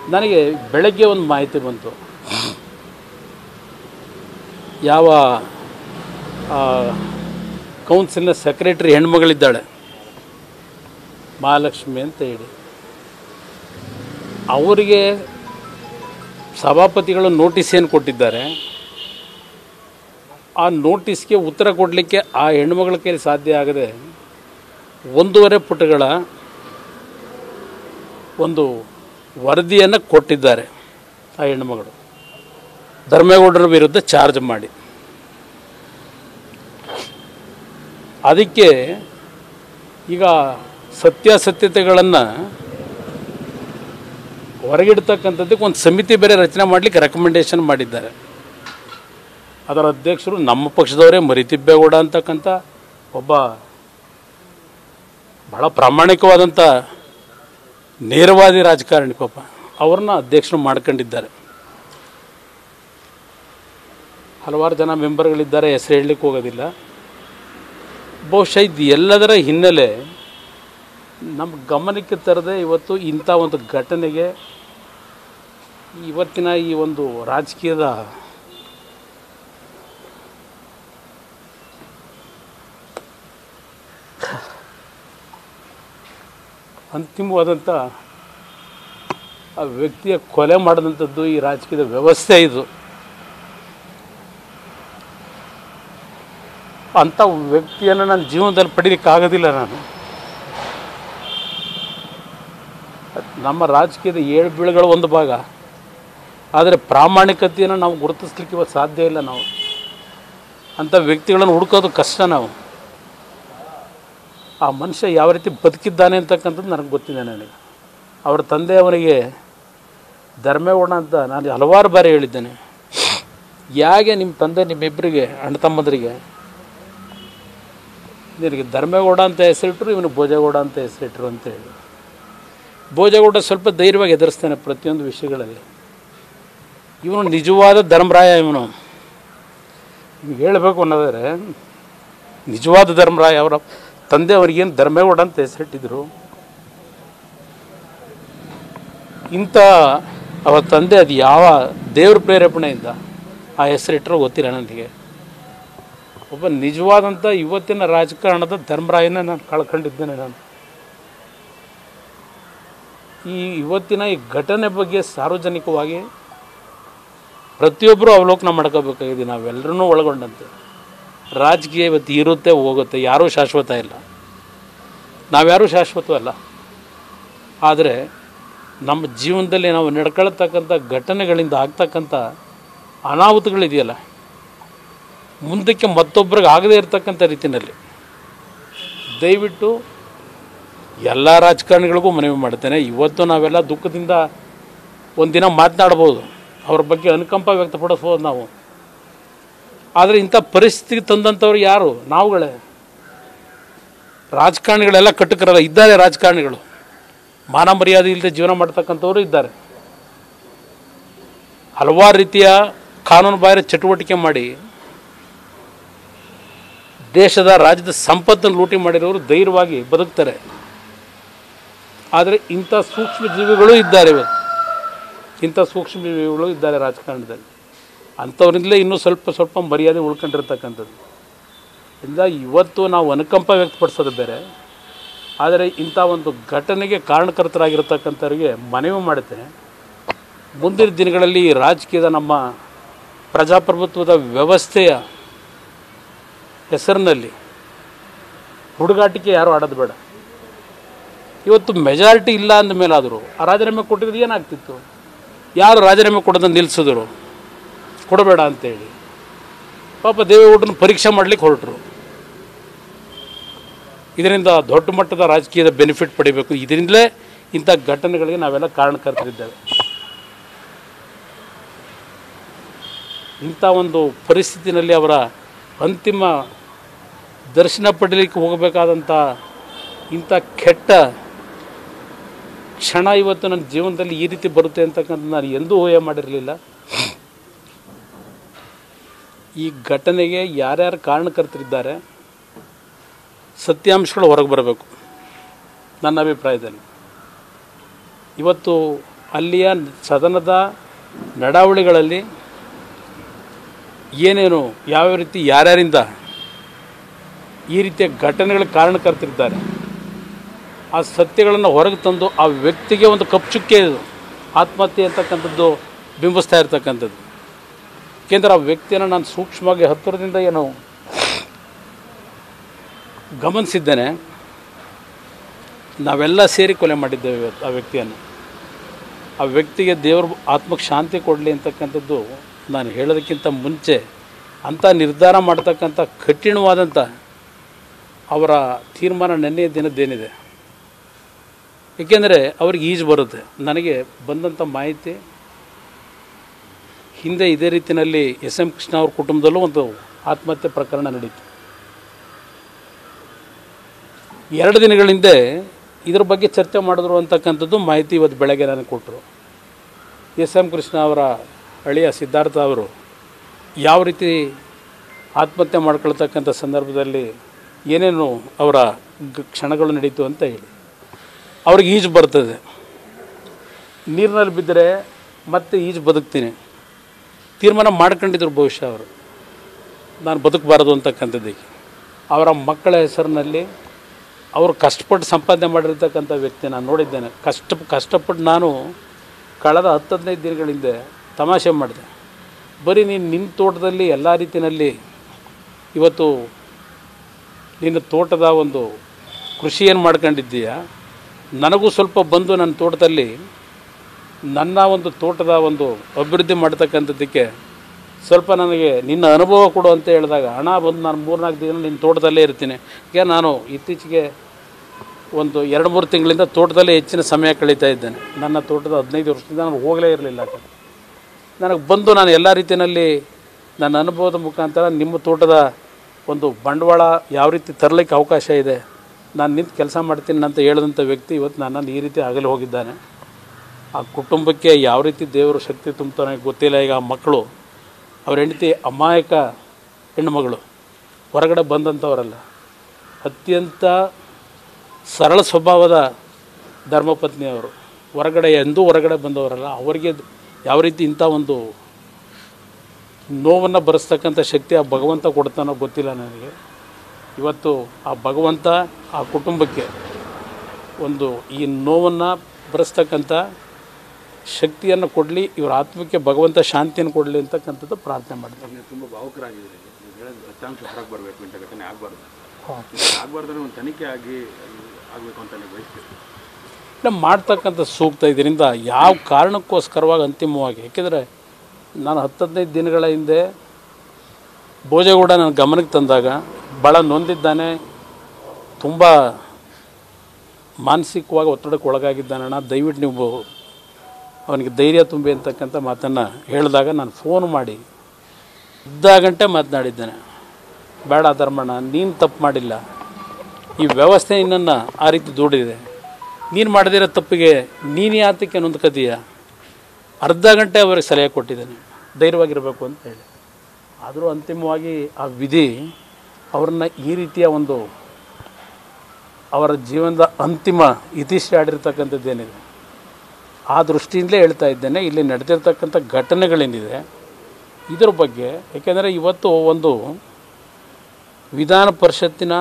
ನನಗೆ ಬೆಳಗ್ಗೆ ಒಂದು ಮಾಹಿತಿ ಬಂತು. ಯಾವ ಕೌನ್ಸಿಲ್ನ ಸೆಕ್ರೆಟರಿ ಹೆಣ್ಮಗಳಿದ್ದಾಳೆ ಮಹಾಲಕ್ಷ್ಮಿ ಅಂತ ಹೇಳಿ, ಅವರಿಗೆ ಸಭಾಪತಿಗಳು ನೋಟಿಸ್ ಏನು ಕೊಟ್ಟಿದ್ದಾರೆ, ಆ ನೋಟಿಸ್ಗೆ ಉತ್ತರ ಕೊಡಲಿಕ್ಕೆ ಆ ಹೆಣ್ಮಗಳ ಕೈಲಿ ಸಾಧ್ಯ ಆಗದೆ 1.5 ಪುಟಗಳ ಒಂದು ವರದಿಯನ್ನು ಕೊಟ್ಟಿದ್ದಾರೆ ಆ ಹೆಣ್ಮಗಳು, ಧರ್ಮೇಗೌಡರ ವಿರುದ್ಧ ಚಾರ್ಜ್ ಮಾಡಿ. ಅದಕ್ಕೆ ಈಗ ಸತ್ಯಾಸತ್ಯತೆಗಳನ್ನು ಹೊರಗಿಡ್ತಕ್ಕಂಥದ್ದಕ್ಕೆ ಒಂದು ಸಮಿತಿ ಬೇರೆ ರಚನೆ ಮಾಡಲಿಕ್ಕೆ ರೆಕಮೆಂಡೇಶನ್ ಮಾಡಿದ್ದಾರೆ. ಅದರ ಅಧ್ಯಕ್ಷರು ನಮ್ಮ ಪಕ್ಷದವರೇ, ಮರಿತಿಬ್ಬೇಗೌಡ ಅಂತಕ್ಕಂಥ ಒಬ್ಬ ಬಹಳ ಪ್ರಾಮಾಣಿಕವಾದಂಥ ನೇರವಾದಿ ರಾಜಕಾರಣಿ ಪಾಪ, ಅವ್ರನ್ನ ಅಧ್ಯಕ್ಷರು ಮಾಡ್ಕೊಂಡಿದ್ದಾರೆ. ಹಲವಾರು ಜನ ಮೆಂಬರ್ಗಳಿದ್ದಾರೆ, ಹೆಸರು ಹೇಳಲಿಕ್ಕೆ ಹೋಗೋದಿಲ್ಲ. ಬಹುಶಃ ಇದು ಎಲ್ಲದರ ಹಿನ್ನೆಲೆ ನಮ್ಮ ಗಮನಕ್ಕೆ ತರದೆ ಇವತ್ತು ಇಂಥ ಒಂದು ಘಟನೆಗೆ ಇವತ್ತಿನ ಈ ಒಂದು ರಾಜಕೀಯದ ಅಂತಿಮವಾದಂಥ ಆ ವ್ಯಕ್ತಿಯ ಕೊಲೆ ಮಾಡಿದಂಥದ್ದು ಈ ರಾಜಕೀಯದ ವ್ಯವಸ್ಥೆ ಇದು. ಅಂಥ ವ್ಯಕ್ತಿಯನ್ನು ನನ್ನ ಜೀವನದಲ್ಲಿ ಪಡೀಲಿಕ್ಕಾಗೋದಿಲ್ಲ. ನಮ್ಮ ರಾಜಕೀಯದ ಏಳುಬೀಳುಗಳ ಒಂದು ಭಾಗ, ಆದರೆ ಪ್ರಾಮಾಣಿಕತೆಯನ್ನು ನಾವು ಗುರುತಿಸ್ಲಿಕ್ಕೆ ಇವತ್ತು ಸಾಧ್ಯ ಇಲ್ಲ. ನಾವು ಅಂಥ ವ್ಯಕ್ತಿಗಳನ್ನು ಹುಡುಕೋದು ಕಷ್ಟ. ನಾವು ಆ ಮನುಷ್ಯ ಯಾವ ರೀತಿ ಬದುಕಿದ್ದಾನೆ ಅಂತಕ್ಕಂಥದ್ದು ನನಗೆ ಗೊತ್ತಿದೆ. ನನಗೆ ಅವರ ತಂದೆ ಅವನಿಗೆ ಧರ್ಮೇಗೌಡ ಅಂತ ನಾನು ಹಲವಾರು ಬಾರಿ ಹೇಳಿದ್ದೇನೆ. ಯಾಕೆ ನಿಮ್ಮ ತಂದೆ ನಿಮ್ಮಿಬ್ಬರಿಗೆ ಅಣ್ಣ ತಮ್ಮಂದರಿಗೆ ನಿನಗೆ ಧರ್ಮೇಗೌಡ ಅಂತ ಹೆಸರಿಟ್ಟರು, ಇವನು ಭೋಜೇಗೌಡ ಅಂತ ಹೆಸರಿಟ್ಟರು ಅಂತೇಳಿ. ಭೋಜೇಗೌಡ ಸ್ವಲ್ಪ ಧೈರ್ಯವಾಗಿ ಎದುರಿಸ್ತಾನೆ ಪ್ರತಿಯೊಂದು ವಿಷಯಗಳಲ್ಲಿ. ಇವನು ನಿಜವಾದ ಧರ್ಮರಾಯ. ಇವನು ನಿಮ್ಗೆ ಹೇಳಬೇಕು ಅನ್ನೋದಾದರೆ ನಿಜವಾದ ಧರ್ಮರಾಯ. ಅವರ ತಂದೆ ಅವರಿಗೇನು ಧರ್ಮೇಗೌಡ ಅಂತ ಹೆಸರಿಟ್ಟಿದ್ರು. ಇಂಥ ಅವರ ತಂದೆ ಅದು ಯಾವ ದೇವ್ರ ಪ್ರೇರೇಪಣೆಯಿಂದ ಆ ಹೆಸರಿಟ್ಟರೋ ಗೊತ್ತಿಲ್ಲ ನನಗೆ. ಒಬ್ಬ ನಿಜವಾದಂಥ ಇವತ್ತಿನ ರಾಜಕಾರಣದ ಧರ್ಮರಾಯನ ನಾನು ಕಳ್ಕೊಂಡಿದ್ದೇನೆ. ನಾನು ಇವತ್ತಿನ ಈ ಘಟನೆ ಬಗ್ಗೆ ಸಾರ್ವಜನಿಕವಾಗಿ ಪ್ರತಿಯೊಬ್ಬರೂ ಅವಲೋಕನ ಮಾಡ್ಕೋಬೇಕಾಗಿದೆ, ನಾವೆಲ್ಲರೂ ಒಳಗೊಂಡಂತೆ. ರಾಜಕೀಯ ಇವತ್ತು ಇರುತ್ತೆ ಹೋಗುತ್ತೆ, ಯಾರೂ ಶಾಶ್ವತ ಇಲ್ಲ, ನಾವ್ಯಾರೂ ಶಾಶ್ವತವಲ್ಲ. ಆದರೆ ನಮ್ಮ ಜೀವನದಲ್ಲಿ ನಾವು ನಡ್ಕೊಳ್ತಕ್ಕಂಥ ಘಟನೆಗಳಿಂದ ಆಗ್ತಕ್ಕಂಥ ಅನಾಹುತಗಳಿದೆಯಲ್ಲ, ಮುಂದಕ್ಕೆ ಮತ್ತೊಬ್ಬರಿಗೆ ಆಗದೇ ಇರತಕ್ಕಂಥ ರೀತಿಯಲ್ಲಿ ದಯವಿಟ್ಟು ಎಲ್ಲ ರಾಜಕಾರಣಿಗಳಿಗೂ ಮನವಿ ಮಾಡ್ತೇನೆ. ಇವತ್ತು ನಾವೆಲ್ಲ ದುಃಖದಿಂದ ಒಂದಿನ ಮಾತನಾಡ್ಬೋದು, ಅವ್ರ ಬಗ್ಗೆ ಅನುಕಂಪ ವ್ಯಕ್ತಪಡಿಸ್ಬೋದು ನಾವು. ಆದರೆ ಇಂಥ ಪರಿಸ್ಥಿತಿಗೆ ತಂದಂಥವ್ರು ಯಾರು? ನಾವುಗಳೇ. ರಾಜಕಾರಣಿಗಳೆಲ್ಲ ಕಟುಕರಲ್ಲ, ಇದ್ದಾರೆ ರಾಜಕಾರಣಿಗಳು, ಮಾನ ಮರ್ಯಾದೆ ಇಲ್ಲದೆ ಜೀವನ ಮಾಡ್ತಕ್ಕಂಥವರು ಇದ್ದಾರೆ. ಹಲವಾರು ರೀತಿಯ ಕಾನೂನು ಬಾಹಿರ ಚಟುವಟಿಕೆ ಮಾಡಿ ದೇಶದ ರಾಜ್ಯದ ಸಂಪತ್ತನ್ನು ಲೂಟಿ ಮಾಡಿರೋರು ಧೈರ್ಯವಾಗಿ ಬದುಕ್ತಾರೆ. ಆದರೆ ಇಂಥ ಸೂಕ್ಷ್ಮ ಜೀವಿಗಳು ಇದ್ದಾರೆ, ಇವತ್ತು ಇಂಥ ಸೂಕ್ಷ್ಮ ಜೀವಿಗಳು ಇದ್ದಾರೆ ರಾಜಕಾರಣದಲ್ಲಿ. ಅಂಥವ್ರಿಂದಲೇ ಇನ್ನೂ ಸ್ವಲ್ಪ ಮರ್ಯಾದೆ ಉಳ್ಕೊಂಡಿರ್ತಕ್ಕಂಥದ್ದು. ಇಂದ ಇವತ್ತು ನಾವು ಅನುಕಂಪ ವ್ಯಕ್ತಪಡಿಸೋದು ಬೇರೆ, ಆದರೆ ಇಂಥ ಒಂದು ಘಟನೆಗೆ ಕಾರಣಕರ್ತರಾಗಿರ್ತಕ್ಕಂಥವ್ರಿಗೆ ಮನವಿ ಮಾಡುತ್ತೇನೆ, ಮುಂದಿನ ದಿನಗಳಲ್ಲಿ ಈ ರಾಜಕೀಯದ ನಮ್ಮ ಪ್ರಜಾಪ್ರಭುತ್ವದ ವ್ಯವಸ್ಥೆಯ ಹೆಸರಿನಲ್ಲಿ ಹುಡುಗಾಟಿಕೆ ಯಾರು ಆಡೋದು ಬೇಡ. ಇವತ್ತು ಮೆಜಾರಿಟಿ ಇಲ್ಲ ಅಂದಮೇಲಾದರೂ ಆ ರಾಜೀನಾಮೆ ಕೊಟ್ಟಿದ್ದು ಏನಾಗ್ತಿತ್ತು? ಯಾರು ರಾಜೀನಾಮೆ ಕೊಡೋದನ್ನು ನಿಲ್ಲಿಸಿದ್ರು, ಕೊಡಬೇಡ ಅಂತೇಳಿ. ಪಾಪ ದೇವೇಗೌಡರನ್ನ ಪರೀಕ್ಷೆ ಮಾಡಲಿಕ್ಕೆ ಹೊರಟರು. ಇದರಿಂದ ದೊಡ್ಡ ಮಟ್ಟದ ರಾಜಕೀಯದ ಬೆನಿಫಿಟ್ ಪಡಿಬೇಕು. ಇದರಿಂದಲೇ ಇಂಥ ಘಟನೆಗಳಿಗೆ ನಾವೆಲ್ಲ ಕಾರಣಕರ್ತರಿದ್ದೇವೆ. ಇಂಥ ಒಂದು ಪರಿಸ್ಥಿತಿನಲ್ಲಿ ಅವರ ಅಂತಿಮ ದರ್ಶನ ಪಡೀಲಿಕ್ಕೆ ಹೋಗಬೇಕಾದಂಥ ಇಂಥ ಕೆಟ್ಟ ಕ್ಷಣ ಇವತ್ತು ನನ್ನ ಜೀವನದಲ್ಲಿ ಈ ರೀತಿ ಬರುತ್ತೆ ಅಂತಕ್ಕಂಥ ನಾನು ಎಂದೂ ಊಹೆ ಮಾಡಿರಲಿಲ್ಲ. ಈ ಘಟನೆಗೆ ಯಾರ್ಯಾರು ಕಾರಣಕರ್ತರಿದ್ದಾರೆ ಸತ್ಯಾಂಶಗಳು ಹೊರಗೆ ಬರಬೇಕು. ನನ್ನ ಅಭಿಪ್ರಾಯದಲ್ಲಿ ಇವತ್ತು ಅಲ್ಲಿಯ ಸದನದ ನಡಾವಳಿಗಳಲ್ಲಿ ಏನೇನು ಯಾವ ರೀತಿ ಯಾರ್ಯಾರಿಂದ ಈ ರೀತಿಯ ಘಟನೆಗಳ ಕಾರಣಕರ್ತರಿದ್ದಾರೆ ಆ ಸತ್ಯಗಳನ್ನು ಹೊರಗೆ ತಂದು ಆ ವ್ಯಕ್ತಿಗೆ ಒಂದು ಕಪ್ಪುಚುಕ್ಕೆ ಆತ್ಮಹತ್ಯೆ ಅಂತಕ್ಕಂಥದ್ದು ಬಿಂಬಿಸ್ತಾ ಇರ್ತಕ್ಕಂಥದ್ದು. ಏಕೆಂದರೆ ಆ ವ್ಯಕ್ತಿಯನ್ನು ನಾನು ಸೂಕ್ಷ್ಮವಾಗಿ ಹತ್ತಿರದಿಂದ ಏನು ಗಮನಿಸಿದ್ದೇನೆ. ನಾವೆಲ್ಲ ಸೇರಿ ಕೊಲೆ ಮಾಡಿದ್ದೇವೆ ಇವತ್ತು ಆ ವ್ಯಕ್ತಿಯನ್ನು. ಆ ವ್ಯಕ್ತಿಗೆ ದೇವರು ಆತ್ಮಕ್ಕೆ ಶಾಂತಿ ಕೊಡಲಿ ಅಂತಕ್ಕಂಥದ್ದು ನಾನು ಹೇಳೋದಕ್ಕಿಂತ ಮುಂಚೆ ಅಂಥ ನಿರ್ಧಾರ ಮಾಡ್ತಕ್ಕಂಥ ಕಠಿಣವಾದಂಥ ಅವರ ತೀರ್ಮಾನ ನೆನ್ನೆಯ ದಿನದ್ದೇನಿದೆ. ಏಕೆಂದರೆ ಅವ್ರಿಗೆ ಈಜು ಬರುತ್ತೆ. ನನಗೆ ಬಂದಂಥ ಮಾಹಿತಿ ಹಿಂದೆ ಇದೇ ರೀತಿಯಲ್ಲಿ SM ಕೃಷ್ಣ ಅವ್ರ ಕುಟುಂಬದಲ್ಲೂ ಒಂದು ಆತ್ಮಹತ್ಯೆ ಪ್ರಕರಣ ನಡೀತು. 2 ದಿನಗಳ ಹಿಂದೆ ಇದ್ರ ಬಗ್ಗೆ ಚರ್ಚೆ ಮಾಡಿದ್ರು ಅಂತಕ್ಕಂಥದ್ದು ಮಾಹಿತಿ ಇವತ್ತು ಬೆಳಗ್ಗೆ ನನಗೆ ಕೊಟ್ಟರು. SM ಕೃಷ್ಣ ಅವರ ಅಳಿಯ ಸಿದ್ಧಾರ್ಥ ಅವರು ಯಾವ ರೀತಿ ಆತ್ಮಹತ್ಯೆ ಮಾಡ್ಕೊಳ್ತಕ್ಕಂಥ ಸಂದರ್ಭದಲ್ಲಿ ಏನೇನು ಅವರ ಕ್ಷಣಗಳು ನಡೀತು ಅಂತ ಹೇಳಿ. ಅವ್ರಿಗೆ ಈಜು ಬರ್ತದೆ, ನೀರಿನಲ್ಲಿ ಬಿದ್ದರೆ ಮತ್ತೆ ಈಜು ಬದುಕ್ತೀನಿ ತೀರ್ಮಾನ ಮಾಡ್ಕೊಂಡಿದ್ರು ಬಹುಶಃ ಅವರು, ನಾನು ಬದುಕಬಾರದು ಅಂತಕ್ಕಂಥದ್ದಕ್ಕೆ. ಅವರ ಮಕ್ಕಳ ಹೆಸರಿನಲ್ಲಿ ಅವರು ಕಷ್ಟಪಟ್ಟು ಸಂಪಾದನೆ ಮಾಡಿರ್ತಕ್ಕಂಥ ವ್ಯಕ್ತಿ ನಾನು ನೋಡಿದ್ದೇನೆ. ಕಷ್ಟಪಟ್ಟು ನಾನು ಕಳೆದ 10-15 ದಿನಗಳ ಹಿಂದೆ ತಮಾಷೆ ಮಾಡಿದೆ. ಬರೀ ನೀನು ನಿನ್ನ ತೋಟದಲ್ಲಿ ಎಲ್ಲ ರೀತಿಯಲ್ಲಿ ಇವತ್ತು ನಿನ್ನ ತೋಟದ ಒಂದು ಕೃಷಿ ಏನು ಮಾಡ್ಕೊಂಡಿದ್ದೀಯ, ನನಗೂ ಸ್ವಲ್ಪ ಬಂದು ನನ್ನ ತೋಟದಲ್ಲಿ ನನ್ನ ಒಂದು ತೋಟದ ಒಂದು ಅಭಿವೃದ್ಧಿ ಮಾಡ್ತಕ್ಕಂಥದ್ದಕ್ಕೆ ಸ್ವಲ್ಪ ನನಗೆ ನಿನ್ನ ಅನುಭವ ಕೊಡು ಅಂತ ಹೇಳಿದಾಗ, ಹಣ ಬಂದು ನಾನು 3-4 ದಿನ ನಿನ್ನ ತೋಟದಲ್ಲೇ ಇರ್ತೀನಿ. ಈಗ ನಾನು ಇತ್ತೀಚೆಗೆ ಒಂದು 2-3 ತಿಂಗಳಿಂದ ತೋಟದಲ್ಲೇ ಹೆಚ್ಚಿನ ಸಮಯ ಕಳೀತಾ ಇದ್ದೇನೆ. ನನ್ನ ತೋಟದ 15 ವರ್ಷದಿಂದ ನಾನು ಹೋಗಲೇ ಇರಲಿಲ್ಲ. ನನಗೆ ಬಂದು ನಾನು ಎಲ್ಲ ರೀತಿಯಲ್ಲಿ ನನ್ನ ಅನುಭವದ ಮುಖಾಂತರ ನಿಮ್ಮ ತೋಟದ ಒಂದು ಬಂಡವಾಳ ಯಾವ ರೀತಿ ತರಲಿಕ್ಕೆ ಅವಕಾಶ ಇದೆ, ನಾನು ನಿಂತು ಕೆಲಸ ಮಾಡ್ತೀನಿ ಅಂತ ಹೇಳಿದಂಥ ವ್ಯಕ್ತಿ ಇವತ್ತು ನನ್ನನ್ನು ಈ ರೀತಿ ಆಗಲಿ ಹೋಗಿದ್ದಾನೆ. ಆ ಕುಟುಂಬಕ್ಕೆ ಯಾವ ರೀತಿ ದೇವರು ಶಕ್ತಿ ತುಂಬ್ತಾನೆ ಗೊತ್ತಿಲ್ಲ. ಈಗ ಆ ಮಕ್ಕಳು, ಅವ್ರ ಹೆಂಡತಿ ಅಮಾಯಕ ಹೆಣ್ಣುಮಗಳು, ಹೊರಗಡೆ ಬಂದಂಥವರಲ್ಲ, ಅತ್ಯಂತ ಸರಳ ಸ್ವಭಾವದ ಧರ್ಮಪತ್ನಿಯವರು, ಹೊರಗಡೆ ಬಂದವರಲ್ಲ. ಅವರಿಗೆ ಯಾವ ರೀತಿ ಇಂಥ ಒಂದು ನೋವನ್ನು ಬರೆಸ್ತಕ್ಕಂಥ ಶಕ್ತಿ ಆ ಭಗವಂತ ಕೊಡ್ತಾನೋ ಗೊತ್ತಿಲ್ಲ ನನಗೆ. ಇವತ್ತು ಆ ಭಗವಂತ ಆ ಕುಟುಂಬಕ್ಕೆ ಒಂದು ಈ ನೋವನ್ನು ಬರೆಸ್ತಕ್ಕಂಥ ಶಕ್ತಿಯನ್ನು ಕೊಡಲಿ, ಇವರ ಆತ್ಮಕ್ಕೆ ಭಗವಂತ ಶಾಂತಿಯನ್ನು ಕೊಡಲಿ ಅಂತಕ್ಕಂಥದ್ದು ಪ್ರಾರ್ಥನೆ ಮಾಡ್ತಾರೆ. ನೀವು ತುಂಬ ಭಾವುಕರಾಗಿದ್ದೀರಿ. ನೀವು ಹೇಳಿದ ಸತ್ಯಾಂಶ ಹೊರಗೆ ಬರಬೇಕು, ಇಂಥ ಘಟನೆ ಆಗಬಾರ್ದು ಒಂದು ತನಿಖೆ ಆಗಬೇಕು ಅಂತ ನೀವು ಬಯಸ್ತೀರಿ. ನಮ್ಮ ಮಾಡ್ತಕ್ಕಂಥ ಸೂಕ್ತ ಇದರಿಂದ ಯಾವ ಕಾರಣಕ್ಕೋಸ್ಕರವಾಗಿ ಅಂತಿಮವಾಗಿ, ಏಕೆಂದರೆ ನಾನು 10-15 ದಿನಗಳ ಹಿಂದೆ ಭೋಜೇಗೌಡ ನನ್ನ ಗಮನಕ್ಕೆ ತಂದಾಗ ಭಾಳ ನೊಂದಿದ್ದಾನೆ, ತುಂಬ ಮಾನಸಿಕವಾಗಿ ಒತ್ತಡಕ್ಕೆ ಒಳಗಾಗಿದ್ದಾನಣ್ಣ, ದಯವಿಟ್ಟು ನೀವು ಅವನಿಗೆ ಧೈರ್ಯ ತುಂಬಿ ಅಂತಕ್ಕಂಥ ಮಾತನ್ನು ಹೇಳಿದಾಗ ನಾನು ಫೋನ್ ಮಾಡಿ ಅರ್ಧ ಗಂಟೆ ಮಾತನಾಡಿದ್ದೇನೆ. ಬೇಡ ಧರ್ಮಣ್ಣ, ನೀನು ತಪ್ಪು ಮಾಡಿಲ್ಲ, ಈ ವ್ಯವಸ್ಥೆ ನಿನ್ನನ್ನು ಆ ರೀತಿ ದೂಡಿದೆ, ನೀನು ಮಾಡದಿರೋ ತಪ್ಪಿಗೆ ನೀನು ಯಾತಕ್ಕೆ ನೊಂದ್ಕದೀಯ. ಅರ್ಧ ಗಂಟೆ ಅವರಿಗೆ ಸಲಹೆ ಕೊಟ್ಟಿದ್ದೇನೆ, ಧೈರ್ಯವಾಗಿರಬೇಕು ಅಂತ ಹೇಳಿ. ಆದರೂ ಅಂತಿಮವಾಗಿ ಆ ವಿಧಿ ಅವ್ರನ್ನ ಈ ರೀತಿಯ ಒಂದು ಅವರ ಜೀವನದ ಅಂತಿಮ ಇತಿಶ್ರೀ ಆಡಿರ್ತಕ್ಕಂಥದ್ದೇನಿದೆ ಆ ದೃಷ್ಟಿಯಿಂದಲೇ ಹೇಳ್ತಾ ಇದ್ದೇನೆ. ಇಲ್ಲಿ ನಡೆದಿರ್ತಕ್ಕಂಥ ಘಟನೆಗಳೇನಿದೆ ಇದರ ಬಗ್ಗೆ, ಏಕೆಂದರೆ ಇವತ್ತು ಒಂದು ವಿಧಾನ ಪರಿಷತ್ತಿನ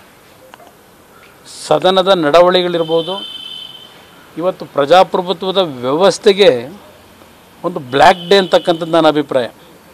ಸದನದ ನಡವಳಿಗಳಿರ್ಬೋದು, ಇವತ್ತು ಪ್ರಜಾಪ್ರಭುತ್ವದ ವ್ಯವಸ್ಥೆಗೆ ಒಂದು ಬ್ಲ್ಯಾಕ್ ಡೇ ಅಂತಕ್ಕಂಥದ್ದು ನನ್ನ ಅಭಿಪ್ರಾಯ.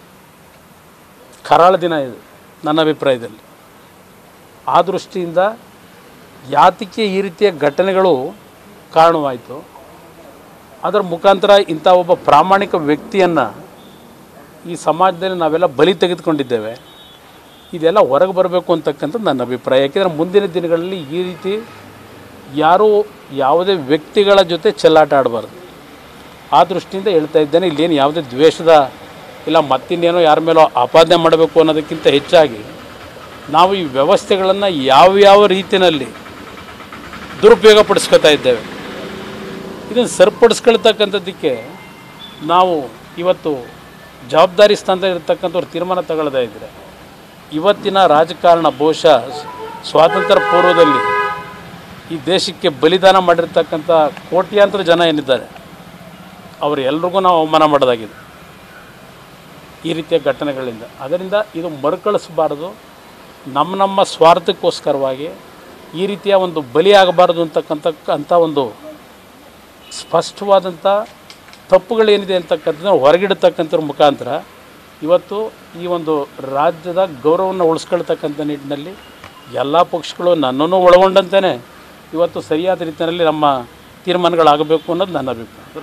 ಕರಾಳ ದಿನ ಇದು ನನ್ನ ಅಭಿಪ್ರಾಯದಲ್ಲಿ. ಆ ದೃಷ್ಟಿಯಿಂದ ಯಾತಕ್ಕೆ ಈ ರೀತಿಯ ಘಟನೆಗಳು ಕಾರಣವಾಯಿತು, ಅದರ ಮುಖಾಂತರ ಇಂಥ ಒಬ್ಬ ಪ್ರಾಮಾಣಿಕ ವ್ಯಕ್ತಿಯನ್ನು ಈ ಸಮಾಜದಲ್ಲಿ ನಾವೆಲ್ಲ ಬಲಿ ತೆಗೆದುಕೊಂಡಿದ್ದೇವೆ. ಇದೆಲ್ಲ ಹೊರಗೆ ಬರಬೇಕು ಅಂತಕ್ಕಂಥದ್ದು ನನ್ನ ಅಭಿಪ್ರಾಯ. ಯಾಕೆಂದರೆ ಮುಂದಿನ ದಿನಗಳಲ್ಲಿ ಈ ರೀತಿ ಯಾರೂ ಯಾವುದೇ ವ್ಯಕ್ತಿಗಳ ಜೊತೆ ಚೆಲ್ಲಾಟ ಆಡಬಾರ್ದು. ಆ ದೃಷ್ಟಿಯಿಂದ ಹೇಳ್ತಾ ಇದ್ದೇನೆ. ಇಲ್ಲೇನು ಯಾವುದೇ ದ್ವೇಷದ ಇಲ್ಲ ಮತ್ತಿನ್ನೇನೋ ಯಾರ ಮೇಲೋ ಆಪಾದನೆ ಮಾಡಬೇಕು ಅನ್ನೋದಕ್ಕಿಂತ ಹೆಚ್ಚಾಗಿ ನಾವು ಈ ವ್ಯವಸ್ಥೆಗಳನ್ನು ಯಾವ್ಯಾವ ರೀತಿಯಲ್ಲಿ ದುರುಪಯೋಗ ಪಡಿಸ್ಕೊತಾ ಇದ್ದೇವೆ, ಇದನ್ನು ಸರಿಪಡಿಸ್ಕೊಳ್ತಕ್ಕಂಥದ್ದಕ್ಕೆ ನಾವು ಇವತ್ತು ಜವಾಬ್ದಾರಿ ಸ್ಥಾನದಲ್ಲಿ ಇರತಕ್ಕಂಥವ್ರು ತೀರ್ಮಾನ ತಗೊಳ್ಳದೇ ಇದ್ದರೆ ಇವತ್ತಿನ ರಾಜಕಾರಣ ಬಹುಶಃ ಸ್ವಾತಂತ್ರ್ಯ ಪೂರ್ವದಲ್ಲಿ ಈ ದೇಶಕ್ಕೆ ಬಲಿದಾನ ಮಾಡಿರ್ತಕ್ಕಂಥ ಕೋಟ್ಯಾಂತರ ಜನ ಏನಿದ್ದಾರೆ ಅವರೆಲ್ರಿಗೂ ನಾವು ಅವಮಾನ ಮಾಡೋದಾಗಿದೆ ಈ ರೀತಿಯ ಘಟನೆಗಳಿಂದ. ಅದರಿಂದ ಇದು ಮರುಕಳಿಸಬಾರ್ದು. ನಮ್ಮ ಸ್ವಾರ್ಥಕ್ಕೋಸ್ಕರವಾಗಿ ಈ ರೀತಿಯ ಒಂದು ಬಲಿಯಾಗಬಾರ್ದು ಅಂತಕ್ಕಂಥ ಒಂದು ಸ್ಪಷ್ಟವಾದಂಥ ತಪ್ಪುಗಳೇನಿದೆ ಅಂತಕ್ಕಂಥದ್ದು ಹೊರಗಿಡತಕ್ಕಂಥರ ಮುಖಾಂತರ ಇವತ್ತು ಈ ಒಂದು ರಾಜ್ಯದ ಗೌರವವನ್ನು ಉಳಿಸ್ಕೊಳ್ತಕ್ಕಂಥ ನಿಟ್ಟಿನಲ್ಲಿ ಎಲ್ಲ ಪಕ್ಷಗಳು ನನ್ನನ್ನು ಒಳಗೊಂಡಂತೆಯೇ ಇವತ್ತು ಸರಿಯಾದ ರೀತಿಯಲ್ಲಿ ನಮ್ಮ ತೀರ್ಮಾನಗಳಾಗಬೇಕು ಅನ್ನೋದು ನನ್ನ ಅಭಿಪ್ರಾಯ.